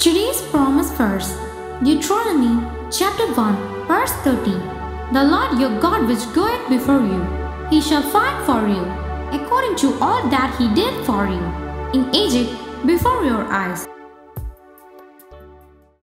Today's promise verse, Deuteronomy chapter 1, verse 30. The Lord your God which goeth before you, he shall fight for you, according to all that he did for you in Egypt before your eyes.